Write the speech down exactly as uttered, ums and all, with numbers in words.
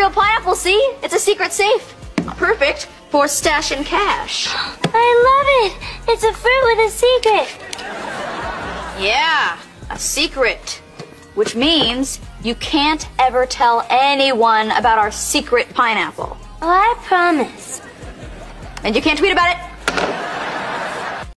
mango pineapple, see? It's a secret safe. Perfect for stashing cash. I love it. It's a fruit with a secret. Yeah, a secret. Which means you can't ever tell anyone about our secret pineapple. Oh, I promise. And you can't tweet about it.